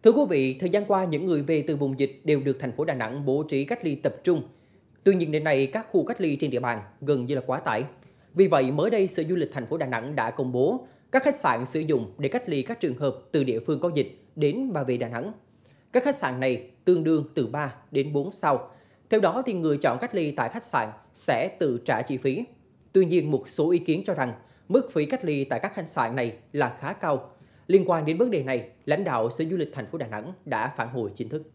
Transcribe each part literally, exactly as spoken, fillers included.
Thưa quý vị, thời gian qua những người về từ vùng dịch đều được thành phố Đà Nẵng bố trí cách ly tập trung. Tuy nhiên đến nay các khu cách ly trên địa bàn gần như là quá tải. Vì vậy mới đây Sở Du lịch thành phố Đà Nẵng đã công bố các khách sạn sử dụng để cách ly các trường hợp từ địa phương có dịch đến và về Đà Nẵng. Các khách sạn này tương đương từ ba đến bốn sao. Theo đó thì người chọn cách ly tại khách sạn sẽ tự trả chi phí. Tuy nhiên một số ý kiến cho rằng mức phí cách ly tại các khách sạn này là khá cao. Liên quan đến vấn đề này, lãnh đạo Sở Du lịch thành phố Đà Nẵng đã phản hồi chính thức.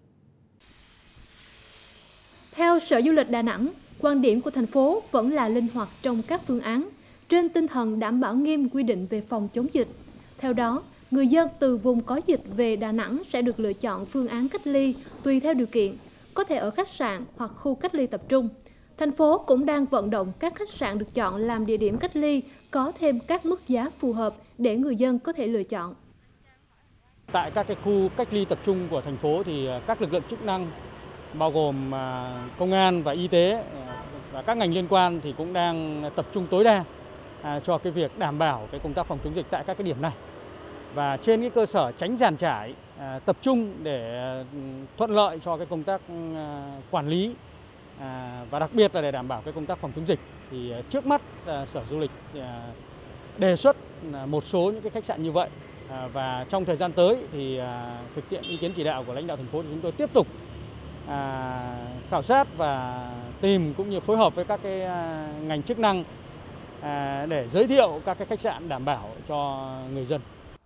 Theo Sở Du lịch Đà Nẵng, quan điểm của thành phố vẫn là linh hoạt trong các phương án, trên tinh thần đảm bảo nghiêm quy định về phòng chống dịch. Theo đó, người dân từ vùng có dịch về Đà Nẵng sẽ được lựa chọn phương án cách ly tùy theo điều kiện, có thể ở khách sạn hoặc khu cách ly tập trung. Thành phố cũng đang vận động các khách sạn được chọn làm địa điểm cách ly có thêm các mức giá phù hợp để người dân có thể lựa chọn. Tại các cái khu cách ly tập trung của thành phố thì các lực lượng chức năng bao gồm công an và y tế và các ngành liên quan thì cũng đang tập trung tối đa cho cái việc đảm bảo cái công tác phòng chống dịch tại các cái điểm này. Và trên cái cơ sở tránh giàn trải, tập trung để thuận lợi cho cái công tác quản lý và đặc biệt là để đảm bảo cái công tác phòng chống dịch thì trước mắt Sở Du lịch đề xuất một số những cái khách sạn như vậy. Và trong thời gian tới thì thực hiện ý kiến chỉ đạo của lãnh đạo thành phố thì chúng tôi tiếp tục à, khảo sát và tìm cũng như phối hợp với các cái à, ngành chức năng à, để giới thiệu các cái khách sạn đảm bảo cho người dân.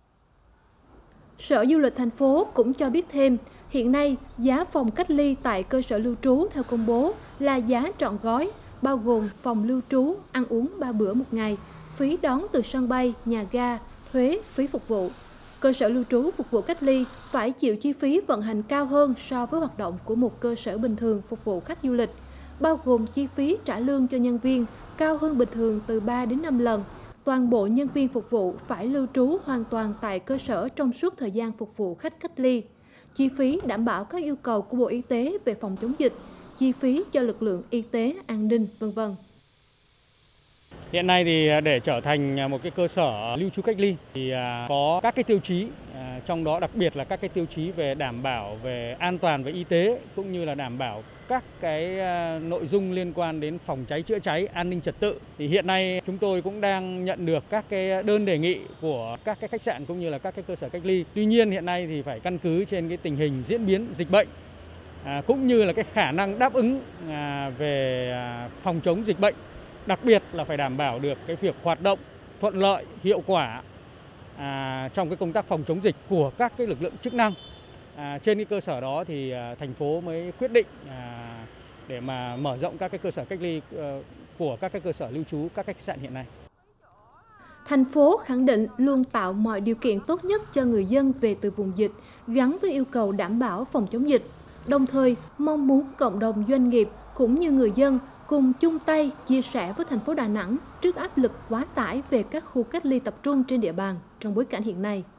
Sở Du lịch thành phố cũng cho biết thêm, hiện nay giá phòng cách ly tại cơ sở lưu trú theo công bố là giá trọn gói, bao gồm phòng lưu trú, ăn uống ba bữa một ngày, phí đón từ sân bay, nhà ga, thuế, phí phục vụ. Cơ sở lưu trú phục vụ cách ly phải chịu chi phí vận hành cao hơn so với hoạt động của một cơ sở bình thường phục vụ khách du lịch, bao gồm chi phí trả lương cho nhân viên cao hơn bình thường từ ba đến năm lần. Toàn bộ nhân viên phục vụ phải lưu trú hoàn toàn tại cơ sở trong suốt thời gian phục vụ khách cách ly. Chi phí đảm bảo các yêu cầu của Bộ Y tế về phòng chống dịch, chi phí cho lực lượng y tế, an ninh, vân vân. Hiện nay thì để trở thành một cái cơ sở lưu trú cách ly thì có các cái tiêu chí, trong đó đặc biệt là các cái tiêu chí về đảm bảo về an toàn về y tế cũng như là đảm bảo các cái nội dung liên quan đến phòng cháy chữa cháy, an ninh trật tự. Thì hiện nay chúng tôi cũng đang nhận được các cái đơn đề nghị của các cái khách sạn cũng như là các cái cơ sở cách ly. Tuy nhiên hiện nay thì phải căn cứ trên cái tình hình diễn biến dịch bệnh cũng như là cái khả năng đáp ứng về phòng chống dịch bệnh. Đặc biệt là phải đảm bảo được cái việc hoạt động thuận lợi, hiệu quả à, trong cái công tác phòng chống dịch của các cái lực lượng chức năng. À, trên cái cơ sở đó thì à, thành phố mới quyết định à, để mà mở rộng các cái cơ sở cách ly à, của các cái cơ sở lưu trú, các khách sạn hiện nay. Thành phố khẳng định luôn tạo mọi điều kiện tốt nhất cho người dân về từ vùng dịch, gắn với yêu cầu đảm bảo phòng chống dịch. Đồng thời, mong muốn cộng đồng doanh nghiệp cũng như người dân cùng chung tay chia sẻ với thành phố Đà Nẵng trước áp lực quá tải về các khu cách ly tập trung trên địa bàn trong bối cảnh hiện nay.